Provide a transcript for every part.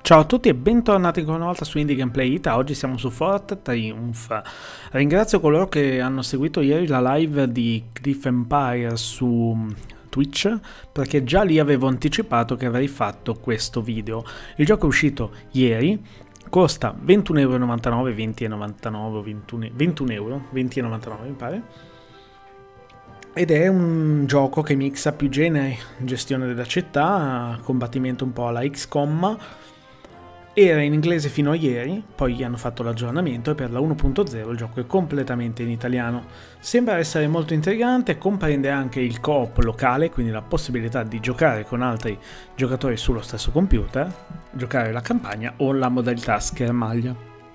Ciao a tutti e bentornati ancora una volta su Indie Gameplay Ita. Oggi siamo su Fort Triumph. Ringrazio coloro che hanno seguito ieri la live di Cliff Empire su Twitch, perché già lì avevo anticipato che avrei fatto questo video. Il gioco è uscito ieri, costa 21,99€, 20,99€, 21 euro, 20,99€ mi pare. Ed è un gioco che mixa più generi, gestione della città, combattimento un po' alla XCOM. Era in inglese fino a ieri, poi hanno fatto l'aggiornamento e per la 1.0 il gioco è completamente in italiano. Sembra essere molto intrigante, comprende anche il co-op locale, quindi la possibilità di giocare con altri giocatori sullo stesso computer, giocare la campagna o la modalità schermaglia,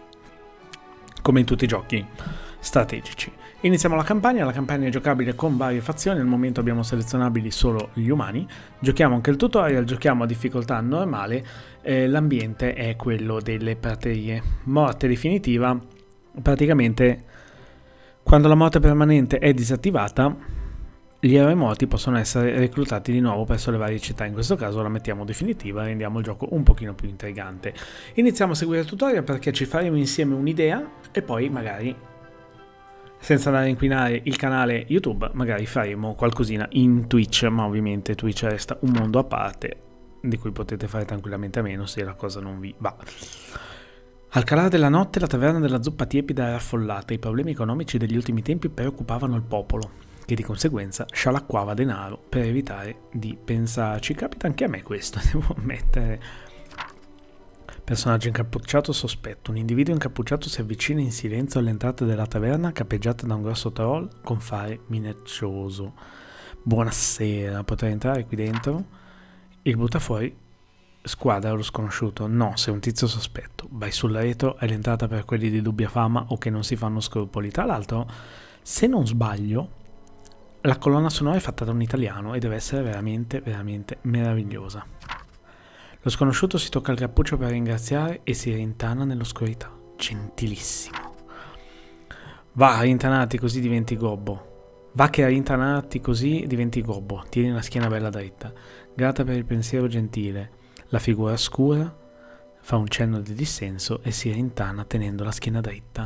come in tutti i giochi strategici. Iniziamo la campagna è giocabile con varie fazioni, al momento abbiamo selezionabili solo gli umani, giochiamo anche il tutorial, giochiamo a difficoltà normale, l'ambiente è quello delle praterie. Morte definitiva, praticamente quando la morte permanente è disattivata, gli eroi morti possono essere reclutati di nuovo presso le varie città, in questo caso la mettiamo definitiva e rendiamo il gioco un pochino più intrigante. Iniziamo a seguire il tutorial perché ci faremo insieme un'idea e poi magari, senza andare a inquinare il canale YouTube, magari faremo qualcosina in Twitch, ma ovviamente Twitch resta un mondo a parte, di cui potete fare tranquillamente a meno se la cosa non vi va. Al calare della notte la taverna della zuppa tiepida era affollata, i problemi economici degli ultimi tempi preoccupavano il popolo, che di conseguenza scialacquava denaro per evitare di pensarci. Capita anche a me questo, devo ammettere. Personaggio incappucciato sospetto. Un individuo incappucciato si avvicina in silenzio all'entrata della taverna capeggiata da un grosso troll con fare minaccioso. Buonasera, potrei entrare qui dentro? Il butta fuori squadra lo sconosciuto. No, sei un tizio sospetto. Vai sul retro, è l'entrata per quelli di dubbia fama o che non si fanno scrupoli. Tra l'altro, se non sbaglio, la colonna sonora è fatta da un italiano e deve essere veramente, veramente meravigliosa. Lo sconosciuto si tocca il cappuccio per ringraziare e si rintana nell'oscurità. Gentilissimo. Va, rintanati così diventi gobbo. Va che a rintanarti così diventi gobbo. Tieni la schiena bella dritta. Grata per il pensiero gentile. La figura scura fa un cenno di dissenso e si rintana tenendo la schiena dritta.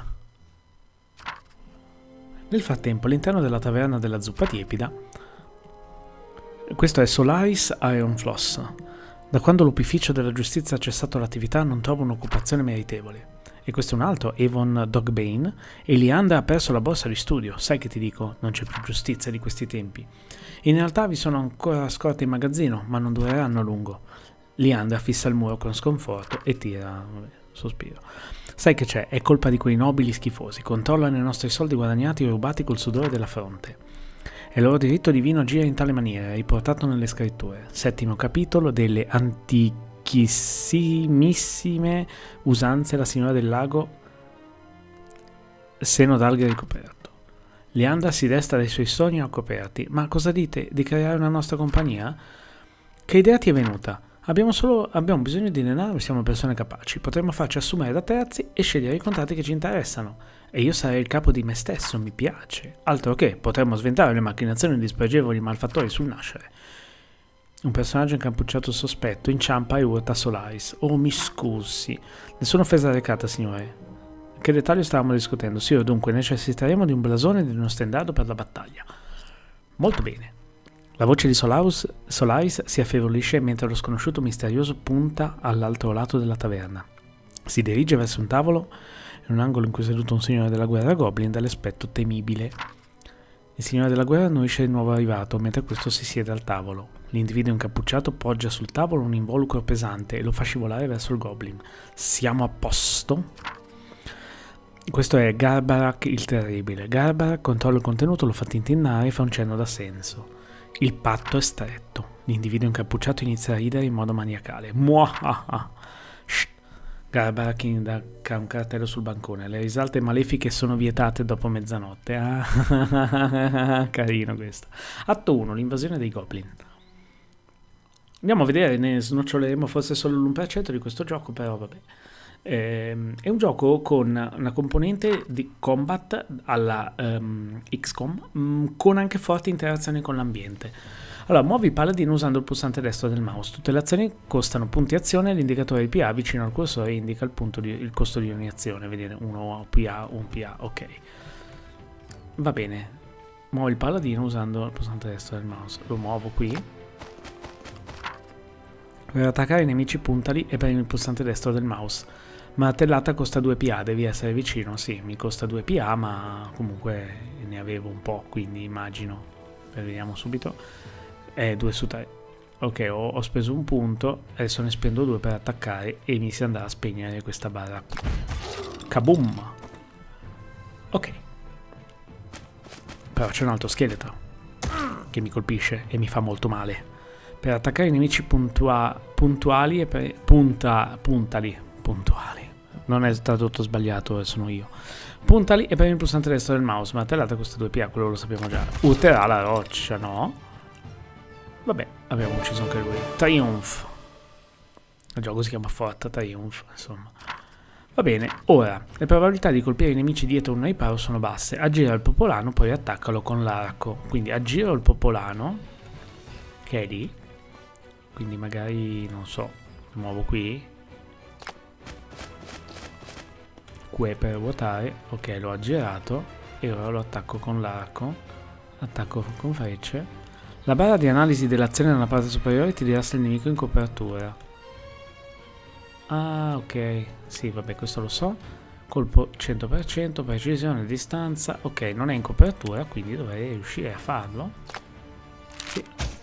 Nel frattempo, all'interno della taverna della zuppa tiepida, questo è Solaris Ironfloss. Da quando l'opificio della giustizia ha cessato l'attività non trova un'occupazione meritevole. E questo è un altro, Avon Dogbane, e Liandra ha perso la borsa di studio. Sai che ti dico, non c'è più giustizia di questi tempi. In realtà vi sono ancora scorte in magazzino, ma non dureranno a lungo. Liandra fissa il muro con sconforto e tira, sospiro. Sai che c'è, è colpa di quei nobili schifosi, controllano i nostri soldi guadagnati o rubati col sudore della fronte. E il loro diritto divino gira in tale maniera, riportato nelle scritture. Settimo capitolo delle antichissimissime usanze della signora del lago, seno d'alghe ricoperto. Liandra si desta dai suoi sogni coperti. Ma cosa dite? Di creare una nostra compagnia? Che idea ti è venuta? Abbiamo bisogno di denaro e siamo persone capaci. Potremmo farci assumere da terzi e scegliere i contratti che ci interessano. E io sarei il capo di me stesso, mi piace. Altro che, potremmo sventare le macchinazioni di spregevoli malfattori sul nascere. Un personaggio incappucciato sospetto inciampa e urta Solaris. Oh, mi scusi. Nessuna offesa recata, signore. Che dettaglio stavamo discutendo? Sì, dunque necessiteremo di un blasone e di uno stendardo per la battaglia. Molto bene. La voce di Solaris si affievolisce mentre lo sconosciuto misterioso punta all'altro lato della taverna. Si dirige verso un tavolo in un angolo in cui è seduto un signore della guerra goblin dall'aspetto temibile. Il signore della guerra annuisce il nuovo arrivato mentre questo si siede al tavolo. L'individuo incappucciato poggia sul tavolo un involucro pesante e lo fa scivolare verso il goblin. Siamo a posto? Questo è Garbarak il terribile. Garbarak controlla il contenuto, lo fa tintinnare e fa un cenno d'assenso. Il patto è stretto. L'individuo incappucciato inizia a ridere in modo maniacale. Muahaha. Garbarak indica un cartello sul bancone. Le risalte malefiche sono vietate dopo mezzanotte. Ah, carino questo. Atto 1. L'invasione dei goblin. Andiamo a vedere, ne snoccioleremo forse solo l'1% di questo gioco, però vabbè. È un gioco con una componente di combat alla XCOM, con anche forti interazioni con l'ambiente. Allora, muovi Paladin usando il pulsante destro del mouse. Tutte le azioni costano punti azione. L'indicatore di PA vicino al cursore indica il costo di ogni azione. Vedete, 1 PA, 1 PA, ok. Va bene. Muovo il Paladino usando il pulsante destro del mouse. Lo muovo qui. Per attaccare i nemici puntali e premi il pulsante destro del mouse. Martellata costa 2 PA, devi essere vicino. Sì, mi costa 2 PA, ma comunque ne avevo un po', quindi immagino. Vediamo subito. 2 su 3. Ok, ho speso un punto, adesso ne spendo 2 per attaccare e mi si andrà a spegnere questa barra qui. Kaboom! Ok. Però c'è un altro scheletro che mi colpisce e mi fa molto male. Per attaccare i nemici puntuali e puntali. Non è tradotto sbagliato, sono io. Puntali e premi il pulsante destro del mouse. Martellata costa 2 PA, quello lo sappiamo già. Urterà la roccia, no? Vabbè, abbiamo ucciso anche lui. Triumph. Il gioco si chiama Forza Triumph, insomma. Va bene, ora, le probabilità di colpire i nemici dietro un riparo sono basse. Aggira il popolano, poi attaccalo con l'arco. Quindi aggiro il popolano, che è lì. Quindi magari, non so, lo muovo qui. Q per ruotare, ok, l'ho aggirato e ora lo attacco con l'arco, attacco con frecce. La barra di analisi dell'azione nella parte superiore ti dirà se il nemico è in copertura. Ah, ok, sì, vabbè, questo lo so. Colpo 100%, precisione, distanza, ok, non è in copertura, quindi dovrei riuscire a farlo. Sì.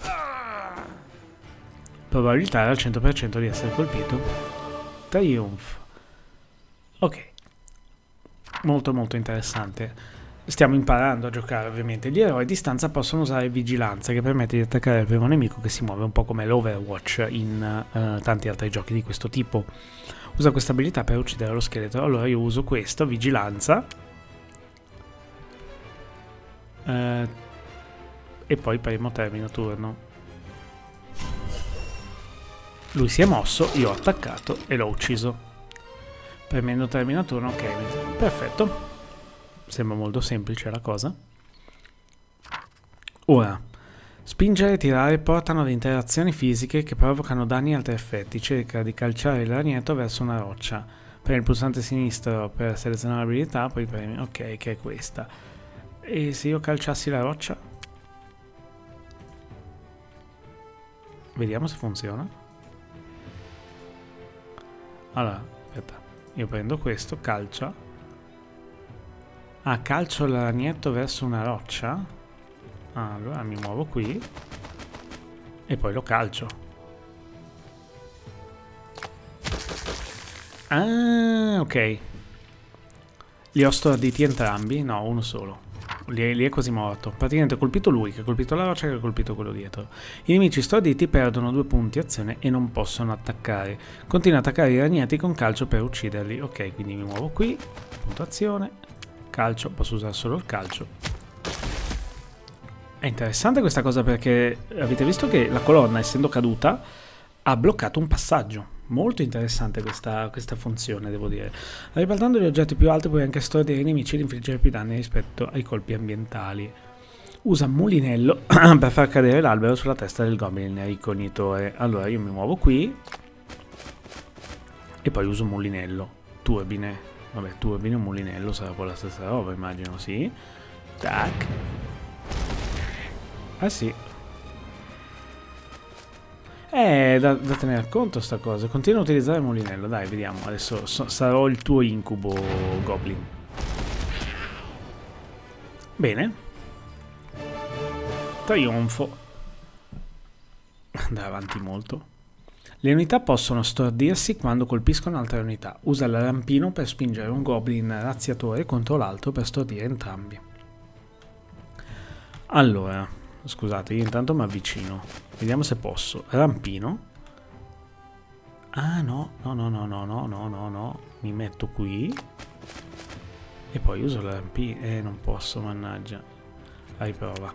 Probabilità al 100% di essere colpito. Triumph. Ok. Molto molto interessante. Stiamo imparando a giocare ovviamente. Gli eroi a distanza possono usare vigilanza che permette di attaccare il primo nemico che si muove un po' come l'Overwatch in tanti altri giochi di questo tipo. Usa questa abilità per uccidere lo scheletro. Allora io uso questo, vigilanza. E poi primo termino turno. Lui si è mosso, io ho attaccato e l'ho ucciso. Premendo termina turno, ok, perfetto. Sembra molto semplice la cosa. Ora, spingere e tirare portano ad interazioni fisiche che provocano danni e altri effetti. Cerca di calciare il ragnetto verso una roccia. Premi il pulsante sinistro per selezionare l'abilità, poi premi, ok, che è questa. E se io calciassi la roccia? Vediamo se funziona. Allora, aspetta. Io prendo questo, calcio. Ah, calcio il ragnetto verso una roccia. Ah, allora mi muovo qui. E poi lo calcio. Ah, ok. Li ho storditi entrambi. No, uno solo. Lì è quasi morto. Praticamente ho colpito lui, che ha colpito la roccia, che ha colpito quello dietro. I nemici storditi perdono 2 punti azione e non possono attaccare. Continua a attaccare i ragnetti con calcio per ucciderli. Ok, quindi mi muovo qui. Punto azione. Calcio, posso usare solo il calcio. È interessante questa cosa perché avete visto che la colonna, essendo caduta, ha bloccato un passaggio. Molto interessante questa funzione, devo dire. Ribaltando gli oggetti più alti puoi anche stordire i nemici ed infliggere più danni rispetto ai colpi ambientali. Usa mulinello per far cadere l'albero sulla testa del goblin ricognitore. Allora io mi muovo qui e poi uso mulinello. Turbine. Vabbè, turbine o mulinello sarà poi la stessa roba, immagino, sì. Tac. Ah sì. Da tenere conto sta cosa. Continua a utilizzare il mulinello. Dai, vediamo. Adesso sarò il tuo incubo, Goblin. Bene. Trionfo. Andare avanti molto. Le unità possono stordirsi quando colpiscono altre unità. Usa il rampino per spingere un Goblin razziatore contro l'altro per stordire entrambi. Allora, scusate, io intanto mi avvicino. Vediamo se posso. Rampino. Ah no, no. Mi metto qui. E poi uso il rampino. Non posso, mannaggia. Riprova.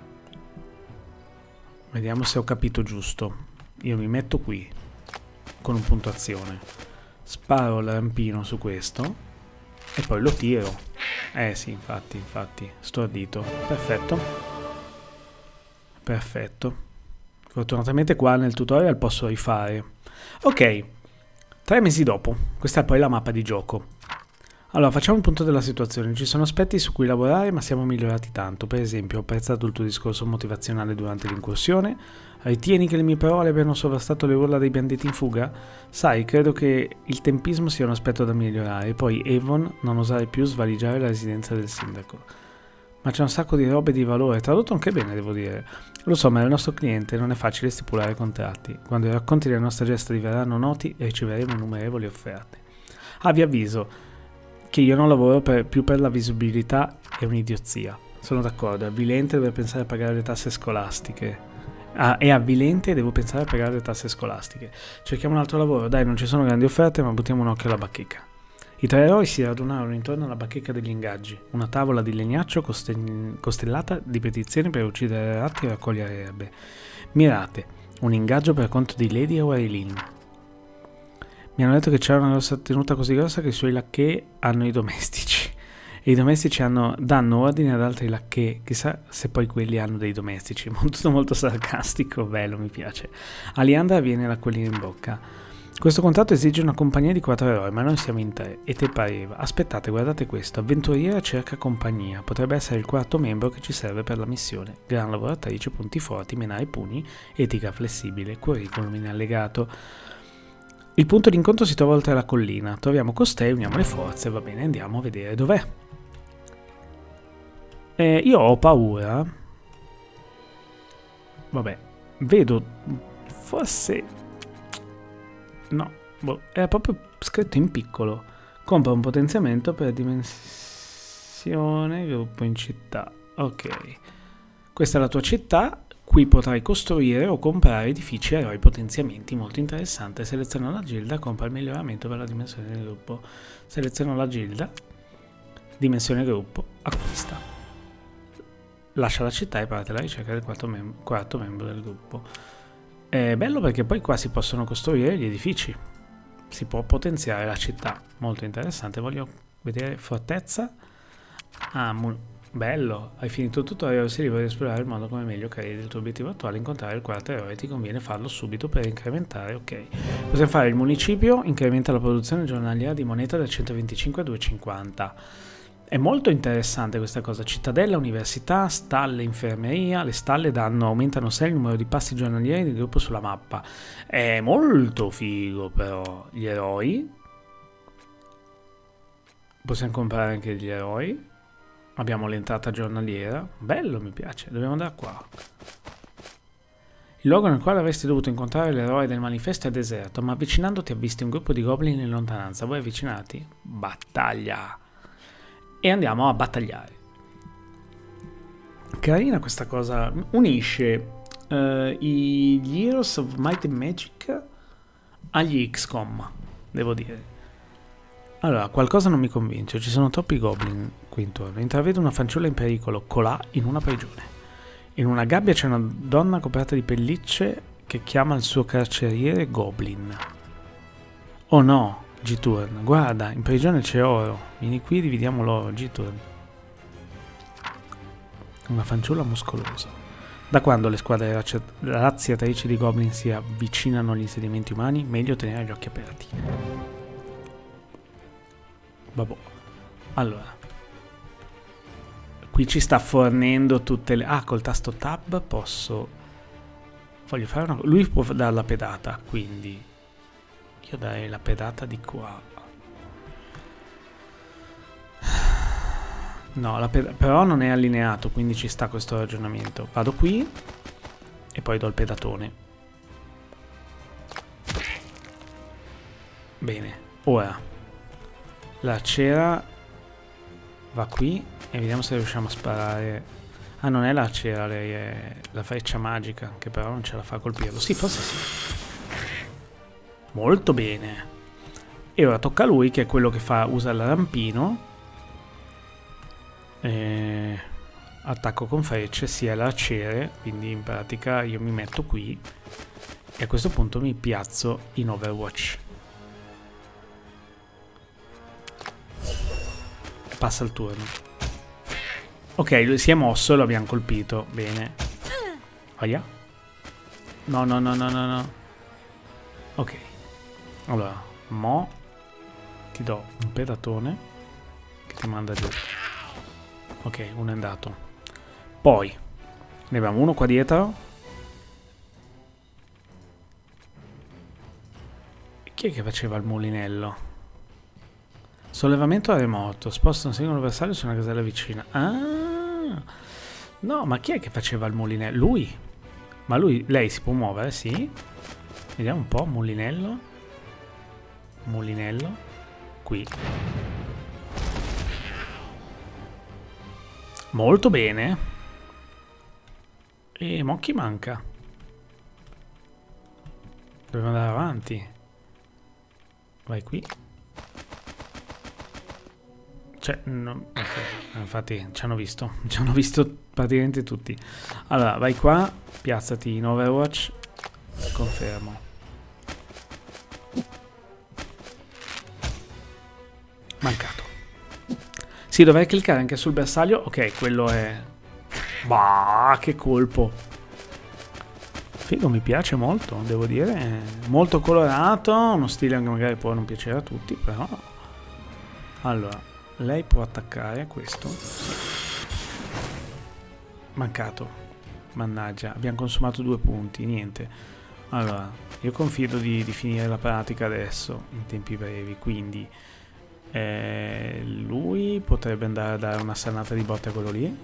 Vediamo se ho capito giusto. Io mi metto qui. Con un punto azione. Sparo il rampino su questo. E poi lo tiro. Sì, infatti. Stordito. Perfetto. Perfetto. Fortunatamente qua nel tutorial posso rifare. Ok, 3 mesi dopo. Questa è poi la mappa di gioco. Allora, facciamo un punto della situazione. Ci sono aspetti su cui lavorare, ma siamo migliorati tanto. Per esempio, ho apprezzato il tuo discorso motivazionale durante l'incursione. Ritieni che le mie parole abbiano sovrastato le urla dei banditi in fuga? Sai, credo che il tempismo sia un aspetto da migliorare. Poi, Avon, non osare più svaligiare la residenza del sindaco. Ma c'è un sacco di robe di valore, tradotto anche bene, devo dire. Lo so, ma il nostro cliente non è facile stipulare contratti. Quando i racconti delle nostre gesta diventeranno noti, riceveremo innumerevoli offerte. Ah, vi avviso che io non lavoro più per la visibilità, è un'idiozia. Sono d'accordo, è avvilente dover pensare a pagare le tasse scolastiche. Ah, è avvilente e devo pensare a pagare le tasse scolastiche. Cerchiamo un altro lavoro, dai, non ci sono grandi offerte, ma buttiamo un occhio alla bacheca. I 3 eroi si radunarono intorno alla bacheca degli ingaggi, una tavola di legnaccio costellata di petizioni per uccidere ratti e raccogliere erbe. Mirate, un ingaggio per conto di Lady Aurelin. Mi hanno detto che c'era una grossa tenuta così grossa che i suoi lacchè hanno i domestici. E i domestici danno ordine ad altri lacchè, chissà se poi quelli hanno dei domestici. Tutto molto sarcastico, bello, mi piace. Aliandra viene l'acquolina in bocca. Questo contratto esige una compagnia di 4 eroi, ma noi siamo in 3. E te pareva. Aspettate, guardate questo. Avventuriera cerca compagnia. Potrebbe essere il 4º membro che ci serve per la missione. Gran lavoratrice, punti forti, menare pugni, etica flessibile, curriculum in allegato. Il punto di incontro si trova oltre la collina. Troviamo costei, uniamo le forze. Va bene, andiamo a vedere dov'è. Io ho paura. Vabbè, vedo. Forse. No, boh, era proprio scritto in piccolo. Compra un potenziamento per dimensione gruppo in città. Ok. Questa è la tua città. Qui potrai costruire o comprare edifici, eroi, potenziamenti. Molto interessante. Seleziono la gilda, compra il miglioramento per la dimensione del gruppo. Seleziono la gilda, dimensione gruppo, acquista. Lascia la città e parte alla ricerca del quarto membro del gruppo. È bello perché poi qua si possono costruire gli edifici. Si può potenziare la città. Molto interessante. Voglio vedere fortezza. Ah, bello, hai finito il tutorial, sei libero di esplorare il modo come meglio credi del tuo obiettivo attuale, incontrare il 4º eroe, ti conviene farlo subito per incrementare, ok. Possiamo fare il municipio, incrementa la produzione giornaliera di moneta da 125 a 250. È molto interessante questa cosa, cittadella, università, stalle, infermeria, le stalle aumentano 6 il numero di passi giornalieri del gruppo sulla mappa. È molto figo però, gli eroi. Possiamo comprare anche gli eroi. Abbiamo l'entrata giornaliera. Bello, mi piace. Dobbiamo andare qua. Il luogo nel quale avresti dovuto incontrare l'eroe del manifesto è deserto, ma avvicinandoti avvisti un gruppo di goblin in lontananza. Voi avvicinati? Battaglia! E andiamo a battagliare. Carina questa cosa. Unisce gli Heroes of Might and Magic agli XCOM, devo dire. Allora, qualcosa non mi convince, ci sono troppi goblin qui intorno. Intravedo una fanciulla in pericolo, colà in una prigione. In una gabbia c'è una donna coperta di pellicce che chiama il suo carceriere Goblin. Oh no, G-Turn, guarda, in prigione c'è oro. Vieni qui, dividiamo l'oro, G-Turn. Una fanciulla muscolosa. Da quando le squadre razziatrici di goblin si avvicinano agli insediamenti umani, meglio tenere gli occhi aperti. Vabbè, allora qui ci sta fornendo tutte le... Ah, col tasto tab posso... Voglio fare una... Lui può dare la pedata, quindi io darei la pedata di qua. No, però non è allineato, quindi ci sta questo ragionamento. Vado qui e poi do il pedatone. Bene, ora la cera va qui e vediamo se riusciamo a sparare. Ah, non è la cera, lei è la freccia magica, che però non ce la fa a colpirlo. Sì, forse sì. Molto bene. E ora tocca a lui, che è quello che usa il rampino. Attacco con frecce, sia l'arciere, quindi in pratica io mi metto qui e a questo punto mi piazzo in Overwatch. Passa il turno. Ok, lui si è mosso e lo abbiamo colpito. Bene. Aia. No, no, no, no, no, no. Ok. Allora, mo ti do un pedatone che ti manda giù. Ok, uno è andato. Poi ne abbiamo uno qua dietro. Chi è che faceva il mulinello? Sollevamento a remoto. Sposta un singolo bersaglio su una casella vicina. Ah! No, ma chi è che faceva il mulinello? Lui? Ma lei si può muovere, sì? Vediamo un po', mulinello. Mulinello. Qui. Molto bene. E mo chi manca? Dobbiamo andare avanti. Vai qui. Cioè, no, okay. Infatti ci hanno visto praticamente tutti. Allora, vai qua, piazzati in Overwatch, confermo. Mancato. Sì, dovrei cliccare anche sul bersaglio. Ok, quello è... Bah, che colpo. Figo, mi piace molto, devo dire. È molto colorato, uno stile che magari può non piacere a tutti, però... Allora, lei può attaccare questo. Mancato. Mannaggia, abbiamo consumato 2 punti, niente. Allora, io confido di finire la pratica adesso, in tempi brevi, quindi... lui potrebbe andare a dare una sannata di botte a quello lì.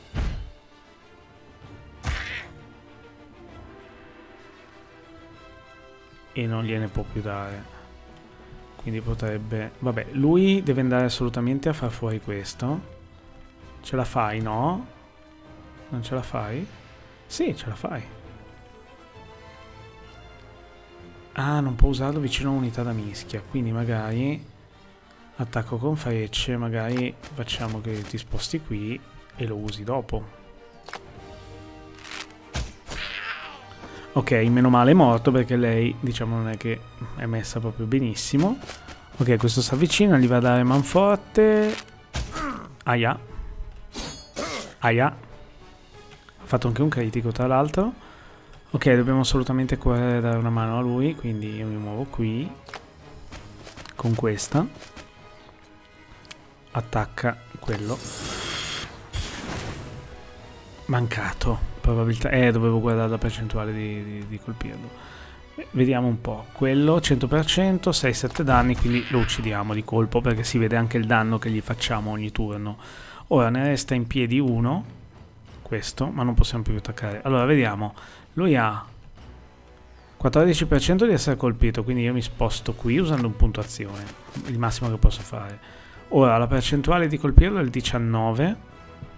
E non gliene può più dare. Quindi potrebbe... Vabbè, lui deve andare assolutamente a far fuori questo. Ce la fai, no? Non ce la fai? Sì, ce la fai. Ah, non può usarlo vicino a un'unità da mischia. Quindi magari... Attacco con frecce, magari facciamo che ti sposti qui e lo usi dopo. Ok, meno male è morto perché lei, diciamo, non è che è messa proprio benissimo. Ok, questo si avvicina, gli va a dare manforte. Aia. Aia. Ha fatto anche un critico, tra l'altro. Ok, dobbiamo assolutamente correre a dare una mano a lui, quindi io mi muovo qui. Con questa. Attacca quello. Mancato. Probabilità. Dovevo guardare la percentuale di colpirlo. Vediamo un po'. Quello 100%, 6-7 danni, quindi lo uccidiamo di colpo perché si vede anche il danno che gli facciamo ogni turno. Ora ne resta in piedi uno. Questo, ma non possiamo più attaccare. Allora, vediamo. Lui ha 14% di essere colpito, quindi io mi sposto qui usando un punto azione. Il massimo che posso fare. Ora la percentuale di colpirlo è il 19.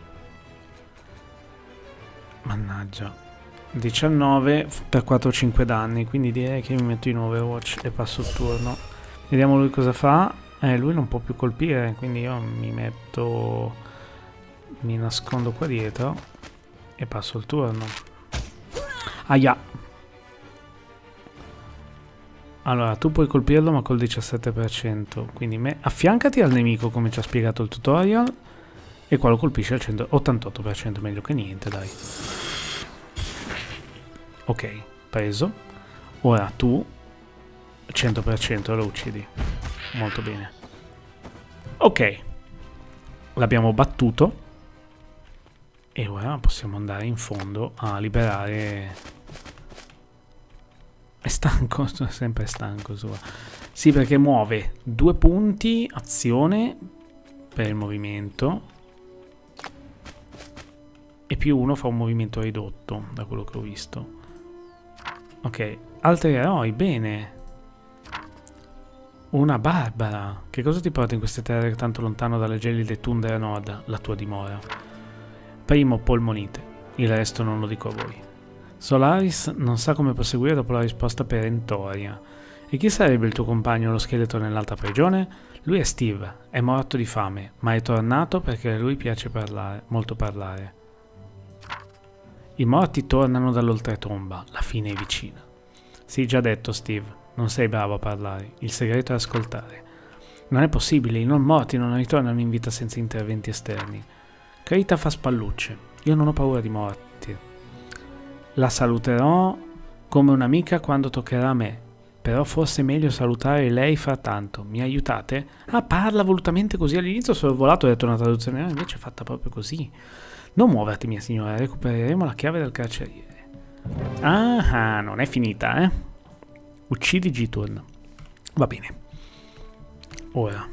Mannaggia. 19 per 4-5 danni. Quindi direi che mi metto in Overwatch e passo il turno. Vediamo lui cosa fa. Lui non può più colpire, quindi io mi metto... Mi nascondo qua dietro e passo il turno. Aia. Allora, tu puoi colpirlo ma col 17%, quindi affiancati al nemico come ci ha spiegato il tutorial e qua lo colpisce al 88%, meglio che niente, dai. Ok, preso. Ora tu 100% lo uccidi. Molto bene. Ok, l'abbiamo battuto e ora possiamo andare in fondo a liberare... È stanco, sono sempre stanco. Sì, perché muove 2 punti azione per il movimento e più 1 fa un movimento ridotto, da quello che ho visto. Ok, altri eroi, bene. Una Barbara. Che cosa ti porta in queste terre tanto lontano dalle gelide tundre a nord, la tua dimora? Primo, polmonite. Il resto non lo dico a voi. Solaris non sa come proseguire dopo la risposta perentoria. E chi sarebbe il tuo compagno, lo scheletro nell'altra prigione? Lui è Steve, è morto di fame, ma è tornato perché a lui piace parlare, molto parlare. I morti tornano dall'oltretomba, la fine è vicina. Sì, già detto Steve, non sei bravo a parlare, il segreto è ascoltare. Non è possibile, i non morti non ritornano in vita senza interventi esterni. Krita fa spallucce, io non ho paura di morti. La saluterò come un'amica quando toccherà a me. Però forse è meglio salutare lei frattanto. Mi aiutate? Ah, parla volutamente così all'inizio, ho sorvolato e ho detto una traduzione, invece è fatta proprio così. Non muoverti, mia signora, recupereremo la chiave del carceriere. Ah, non è finita, eh? Uccidi G-Turn. Va bene. Ora.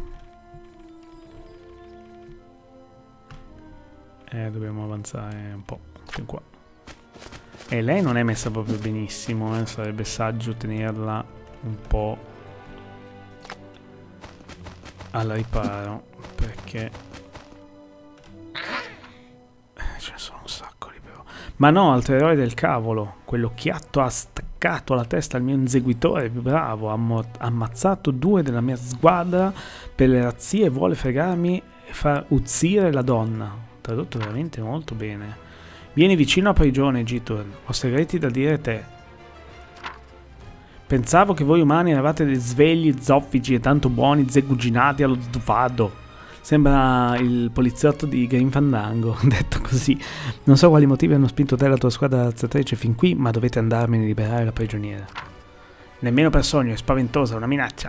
Dobbiamo avanzare un po'. Fin qua. E lei non è messa proprio benissimo, sarebbe saggio tenerla un po' al riparo, perché ce ne sono un sacco lì però. Ma no, altro eroe del cavolo, quell'occhiatto ha staccato la testa al mio inseguitore più bravo, ha ammazzato 2 della mia squadra per le razzie e vuole fregarmi e far uzzire la donna. Tradotto veramente molto bene. Vieni vicino a prigione, G-Turn, ho segreti da dire te. Pensavo che voi umani eravate dei svegli, zoffigi e tanto buoni, zeguginati allo sdufado. Sembra il poliziotto di Grim Fandango, detto così. Non so quali motivi hanno spinto te e la tua squadra razziatrice fin qui, ma dovete andarmene a liberare la prigioniera. Nemmeno per sogno, è spaventosa, una minaccia.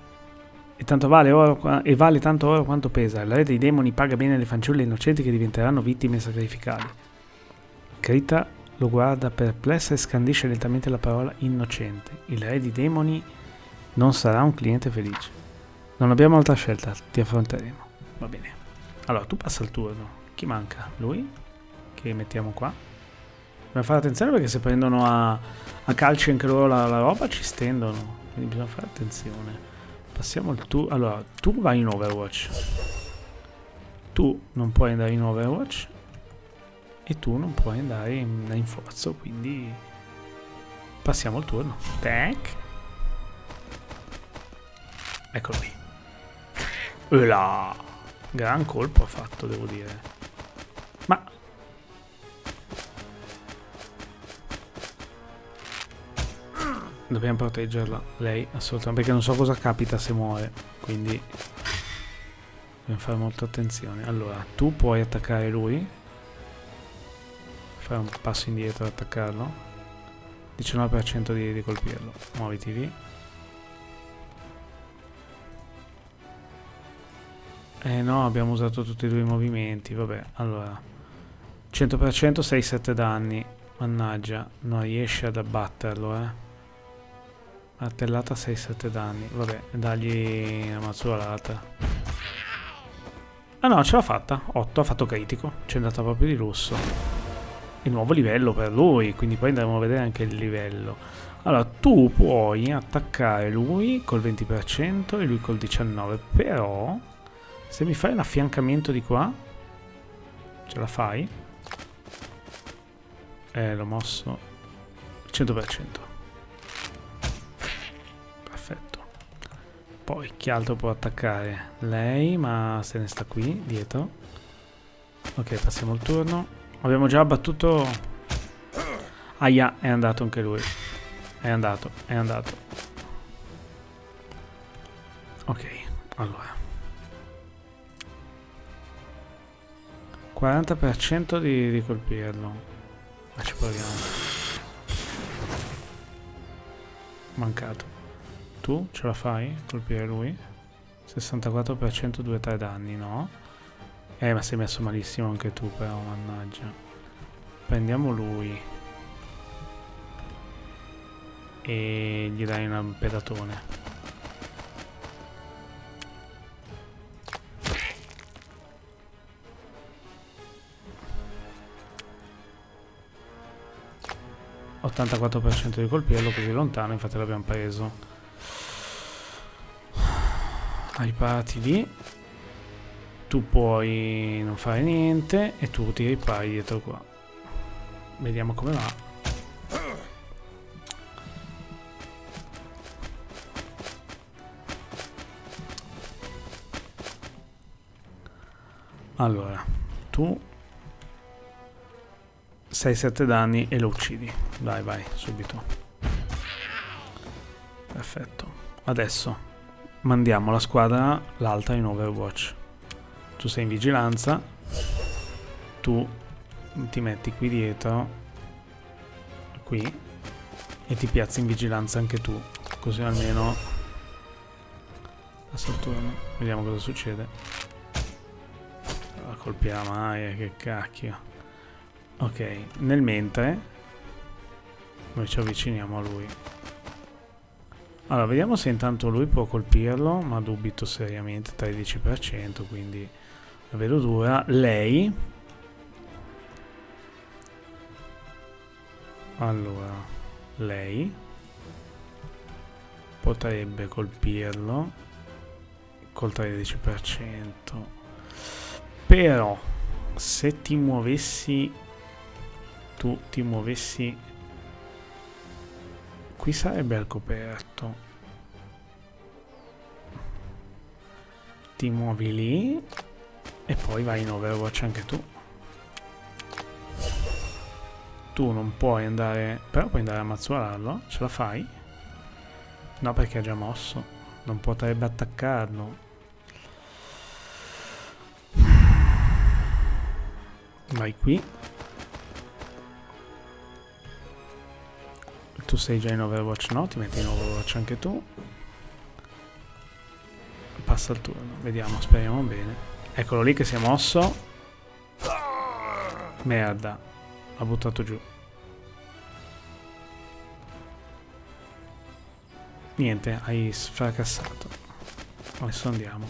E vale tanto oro quanto pesa. Il re dei demoni paga bene le fanciulle innocenti che diventeranno vittime sacrificali. Krita lo guarda perplessa e scandisce lentamente la parola innocente. Il re dei demoni non sarà un cliente felice. Non abbiamo altra scelta, ti affronteremo. Va bene. Allora, tu passa il turno. Chi manca? Lui? Che mettiamo qua. Dobbiamo fare attenzione perché se prendono a calci anche loro la roba ci stendono. Quindi bisogna fare attenzione. Passiamo il turno. Allora, tu vai in Overwatch. Tu non puoi andare in Overwatch. E tu non puoi andare in forza, quindi passiamo il turno. Tac. Eccolo lì. Là. Gran colpo ha fatto, devo dire. Ma dobbiamo proteggerla, lei, assolutamente, perché non so cosa capita se muore, quindi dobbiamo fare molta attenzione. Allora, tu puoi attaccare lui. Fare un passo indietro ad attaccarlo. 19% di colpirlo. Muoviti lì. No, abbiamo usato tutti e 2 i movimenti. Vabbè, allora 100% 6-7 danni. Mannaggia, non riesce ad abbatterlo, Martellata 6-7 danni. Vabbè, dagli una mazzolata. Ah no, ce l'ha fatta. 8, ha fatto critico. Ci è andata proprio di lusso. Il nuovo livello per lui, quindi poi andremo a vedere anche il livello. Allora, tu puoi attaccare lui col 20% e lui col 19%, però se mi fai un affiancamento di qua, ce la fai? L'ho mosso 100%. Perfetto. Poi chi altro può attaccare? Lei, ma se ne sta qui, dietro. Ok, passiamo il turno. Abbiamo già abbattuto. Aia, è andato anche lui. È andato. Ok, allora 40% di colpirlo. Ma ci proviamo. Mancato. Tu ce la fai? Colpire lui? 64% 2-3 danni, no? Ma sei messo malissimo anche tu però, mannaggia. Prendiamo lui. E gli dai un pedatone. ...84% di colpirlo così lontano, infatti l'abbiamo preso. Riparati lì. Tu puoi non fare niente e tu ti ripari dietro qua. Vediamo come va. Allora, tu 6-7 danni e lo uccidi. Dai, vai, subito. Perfetto. Adesso mandiamo la squadra, l'altra in Overwatch. Tu sei in vigilanza, tu ti metti qui dietro, qui, E ti piazzi in vigilanza anche tu, così almeno passa il turno. Vediamo cosa succede. La colpirà mai, che cacchio. Ok, nel mentre noi ci avviciniamo a lui. Allora, vediamo se intanto lui può colpirlo, ma dubito seriamente, 13%, quindi la vedo dura. Lei... Allora, lei potrebbe colpirlo col 13%. Però, se ti muovessi... Tu ti muovessi... Qui sarebbe al coperto. Ti muovi lì e poi vai in Overwatch anche tu. Tu non puoi andare, però puoi andare a mazzuolarlo. Ce la fai? No, perché ha già mosso. Non potrebbe attaccarlo. Vai qui. Tu sei già in Overwatch, no? Ti metti in Overwatch anche tu. Passa il turno, vediamo, speriamo bene. Eccolo lì che si è mosso. Merda, ha buttato giù. Niente, hai sfracassato. Adesso andiamo.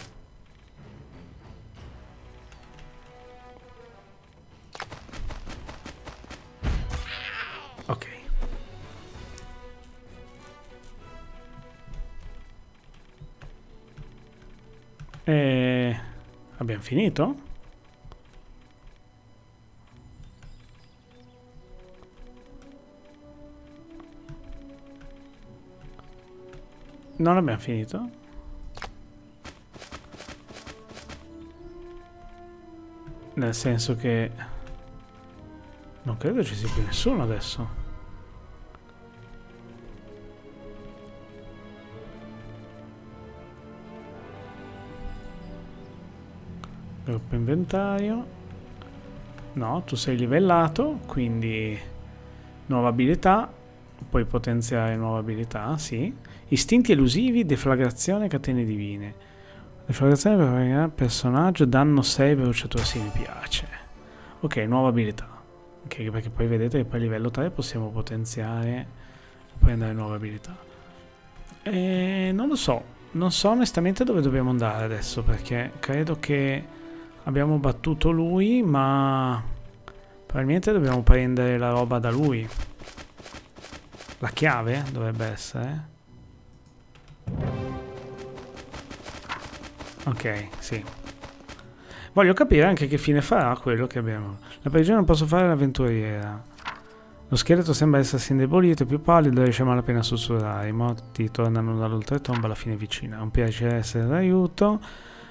Ok. Abbiamo finito? Non abbiamo finito? Nel senso che non credo ci sia più nessuno adesso. Gruppo inventario. No, tu sei livellato, quindi nuova abilità. Puoi potenziare nuova abilità, sì. Istinti elusivi, deflagrazione, catene divine. Deflagrazione per personaggio, danno 6 bruciatura, sì, mi piace. Ok, nuova abilità. Ok, perché poi vedete che poi a livello 3 possiamo potenziare, prendere nuove abilità. Non lo so, non so onestamente dove dobbiamo andare adesso, perché credo che abbiamo battuto lui, ma probabilmente dobbiamo prendere la roba da lui. La chiave dovrebbe essere. Ok, sì. Voglio capire anche che fine farà quello che abbiamo. La prigione non posso fare l'avventuriera. Lo scheletro sembra essersi indebolito, più pallido, riesce a malapena a sussurrare. I morti tornano dall'oltretomba, alla fine vicina. È un piacere essere d'aiuto.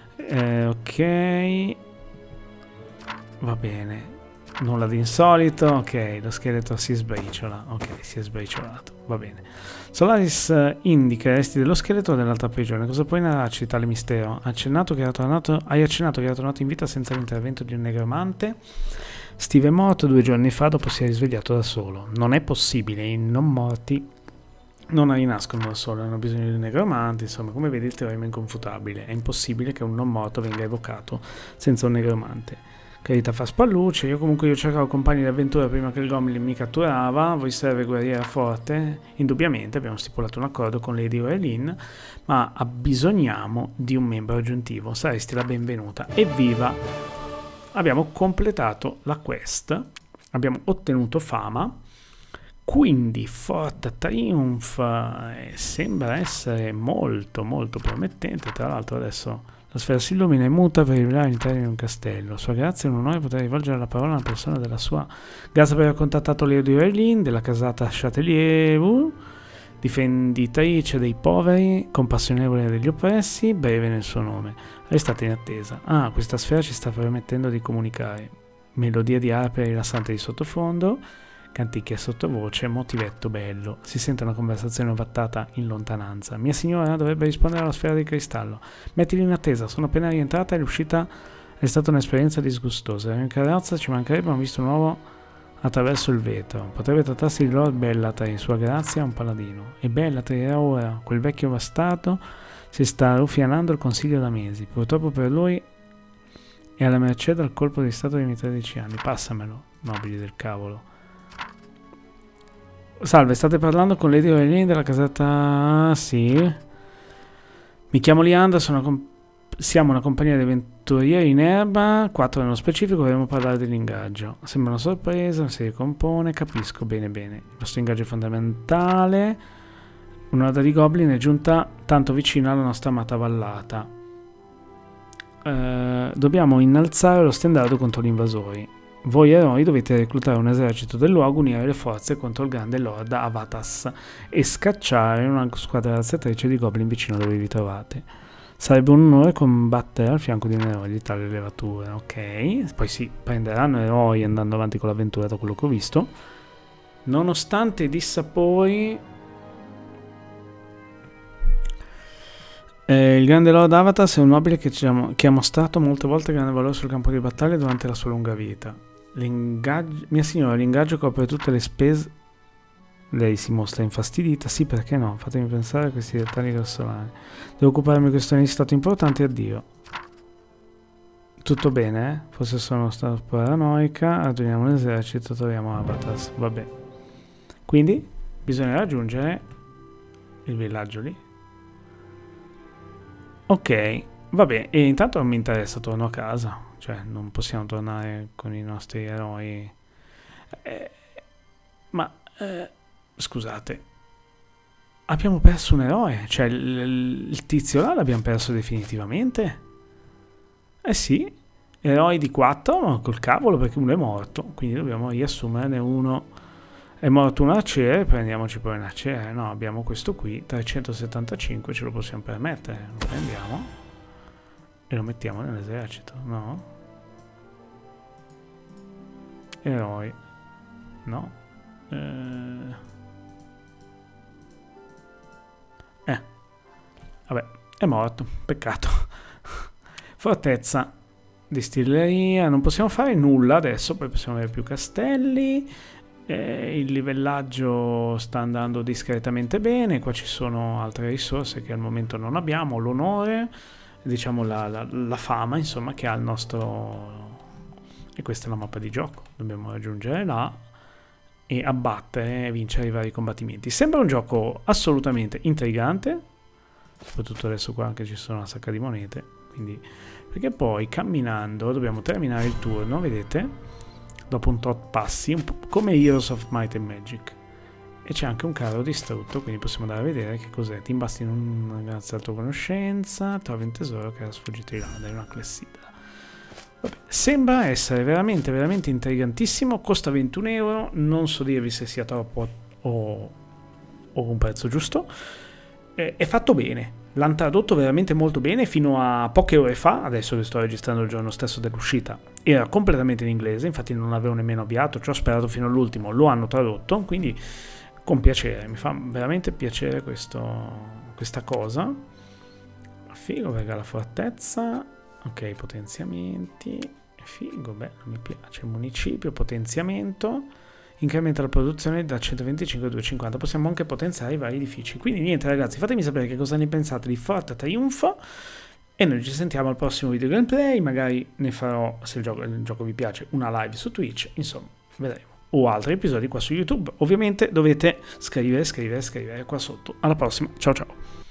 Ok. Va bene. Nulla di insolito. Ok, lo scheletro si sbriciola. Ok, si è sbriciolato. Va bene. Solaris indica i resti dello scheletro dell'altra prigione. Cosa puoi narrarci di tale mistero? Hai accennato che era tornato in vita senza l'intervento di un negromante. Steve è morto 2 giorni fa dopo si è risvegliato da solo. Non è possibile, i non morti non rinascono da solo, hanno bisogno di un negromante. Insomma, come vedi il teorema è inconfutabile. È impossibile che un non morto venga evocato senza un negromante. Carità fa spallucce. Io cercavo compagni di avventura prima che il Goblin mi catturava. Voi serve guerriera forte? Indubbiamente abbiamo stipulato un accordo con Lady Aurelin, ma abbisogniamo di un membro aggiuntivo. Saresti la benvenuta. Evviva! Abbiamo completato la quest, abbiamo ottenuto fama, quindi Fort Triumph sembra essere molto molto promettente. Tra l'altro adesso la sfera si illumina e muta per rivelare all'interno di un castello. Sua grazia è un onore poter rivolgere la parola a una persona della sua. Grazie per aver contattato Lady Aurelin della casata Châtelier, difenditrice dei poveri, compassionevole degli oppressi, breve nel suo nome. Restate in attesa. Ah, questa sfera ci sta permettendo di comunicare. Melodia di arpe rilassante di sottofondo, canticchia sottovoce, motivetto bello. Si sente una conversazione ovattata in lontananza. Mia signora dovrebbe rispondere alla sfera di cristallo. Mettili in attesa, sono appena rientrata e l'uscita è stata un'esperienza disgustosa. In carrozza ci mancherebbe, ho visto un uomo attraverso il vetro. Potrebbe trattarsi di Lord Bellatree, sua grazia è un paladino. E Bellatree era ora, quel vecchio bastardo si sta ruffianando il consiglio da mesi. Purtroppo per lui è alla mercé dal colpo di stato dei miei 13 anni. Passamelo, nobili del cavolo. Salve, state parlando con Lady Aurelini della casetta... Sì. Mi chiamo Lianda, siamo una compagnia di avventurieri in erba, 4 nello specifico, vorremmo parlare dell'ingaggio. Sembra una sorpresa, si ricompone, capisco bene bene. Il nostro ingaggio è fondamentale. Un'orda di goblin è giunta tanto vicino alla nostra amata vallata. Dobbiamo innalzare lo stendardo contro gli invasori. Voi eroi dovete reclutare un esercito del luogo, unire le forze contro il grande lord Avatas e scacciare una squadra razziatrice di goblin vicino dove vi trovate. Sarebbe un onore combattere al fianco di un eroe di tale levatura, ok? Poi si prenderanno eroi andando avanti con l'avventura da quello che ho visto. Nonostante i dissapori... il grande Lord Avatas è un nobile che ha mostrato molte volte grande valore sul campo di battaglia durante la sua lunga vita. Mia signora, l'ingaggio copre tutte le spese... Lei si mostra infastidita. Sì, perché no? Fatemi pensare a questi dettagli grossolani. Devo occuparmi di questioni di stato importanti. Addio. Tutto bene, eh? Forse sono stato paranoica. Ragioniamo l'esercito, troviamo Avatas. Vabbè. Quindi bisogna raggiungere il villaggio lì. Ok, vabbè, e intanto non mi interessa, torno a casa, cioè non possiamo tornare con i nostri eroi. Scusate, abbiamo perso un eroe, cioè il tizio là l'abbiamo perso definitivamente? Eh sì, eroi di 4, ma col cavolo perché uno è morto, quindi dobbiamo riassumerne uno. È morto un arciere, prendiamoci poi un arciere. No, abbiamo questo qui, 375, ce lo possiamo permettere. Lo prendiamo e lo mettiamo nell'esercito, no? Eroi. No. Vabbè, è morto, peccato. Fortezza, distilleria, non possiamo fare nulla adesso, poi possiamo avere più castelli. Il livellaggio sta andando discretamente bene, qua ci sono altre risorse che al momento non abbiamo, l'onore, diciamo la fama insomma che ha il nostro... E questa è la mappa di gioco, dobbiamo raggiungere là e abbattere e vincere i vari combattimenti. Sembra un gioco assolutamente intrigante, soprattutto adesso qua anche ci sono una sacca di monete, quindi... perché poi camminando dobbiamo terminare il turno, vedete? Dopo un tot passi, un po' come Heroes of Might and Magic. E c'è anche un carro distrutto, quindi possiamo andare a vedere che cos'è. Ti imbasti in una grazie alla tua conoscenza, trovi un tesoro che era sfuggito di là, dai una clessidra. Vabbè, sembra essere veramente, veramente intrigantissimo, costa 21 euro, non so dirvi se sia troppo o un prezzo giusto. È fatto bene, l'hanno tradotto veramente molto bene fino a poche ore fa, adesso che sto registrando il giorno stesso dell'uscita, era completamente in inglese, infatti non l'avevo nemmeno avviato, ci ho sperato fino all'ultimo, lo hanno tradotto, quindi con piacere, mi fa veramente piacere questa cosa. Figo, perché la fortezza, ok, potenziamenti, figo, bello, mi piace, municipio, potenziamento, incrementa la produzione da 125 a 250, possiamo anche potenziare i vari edifici. Quindi niente ragazzi, fatemi sapere che cosa ne pensate di Forte Triunfo e noi ci sentiamo al prossimo video gameplay, magari ne farò, se il gioco vi piace, una live su Twitch, insomma, vedremo. O altri episodi qua su YouTube. Ovviamente dovete scrivere qua sotto. Alla prossima, ciao ciao.